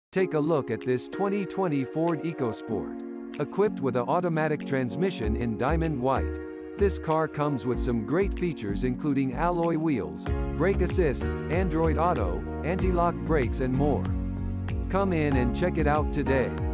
Take a look at this 2020 Ford EcoSport. Equipped with an automatic transmission in diamond white, this car comes with some great features including alloy wheels, brake assist, Android Auto, anti-lock brakes and more. Come in and check it out today.